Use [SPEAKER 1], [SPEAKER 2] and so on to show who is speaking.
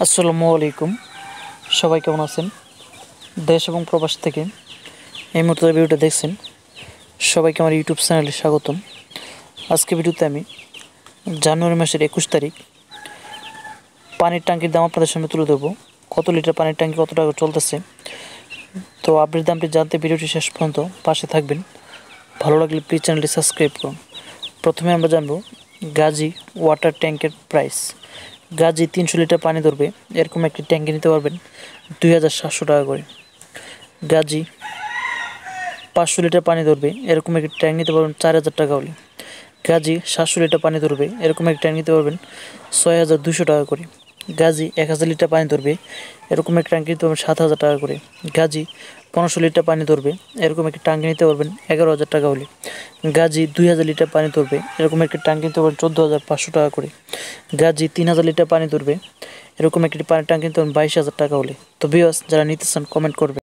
[SPEAKER 1] আসসালামু আলাইকুম। সবাই কেমন আছেন? দেশ এবং প্রবাস থেকে এই মুহূর্তে ভিডিওটা দেখছেন, সবাইকে আমার ইউটিউব চ্যানেলে স্বাগতম। আজকে ভিডিওতে আমি জানুয়ারি মাসের 21 তারিখ পানির ট্যাঙ্কির দাম আপনাদের সামনে তুলে ধরবো। কত লিটার পানির ট্যাঙ্কি কত টাকা চলতেছে, তো আপডেট দামটি জানতে ভিডিওটি শেষ পর্যন্ত পাশে থাকবেন। ভালো লাগলে প্লিজ চ্যানেলটি সাবস্ক্রাইব করুন। প্রথমে আমরা জানবো গাজী ওয়াটার ট্যাঙ্কের প্রাইস। গাজী 300 লিটার পানি ধরবে এরকম একটি ট্যাঙ্কি নিতে পারবেন 2700 টাকা করে। গাজী 500 লিটার পানি ধরবে এরকম একটি ট্যাঙ্ক নিতে পারবেন 4000 টাকা হলে। গাজী 700 লিটার পানি ধরবে এরকম একটি ট্যাঙ্ক নিতে পারবেন 6200 টাকা করে। গাজী 1000 লিটার পানি ধরবে এরকম একটি ট্যাঙ্ক নিতে পারবেন 7000 টাকা করে। গাজী 1500 লিটার পানি ধরবে এরকম একটি ট্যাঙ্ক নিতে পারবেন 11000 টাকা হলে। গাজী 2000 লিটার পানি ধরবে এরকম একটি ট্যাঙ্ক নিতে পারবেন 14500 টাকা করে। গাজী 3000 লিটার পানি ধরবে এরকম একটি পানির ট্যাঙ্ক নিতে পারবেন 22000 টাকা হলে। তো ভিউয়ার্স, যারা নিতে চান কমেন্ট করবেন।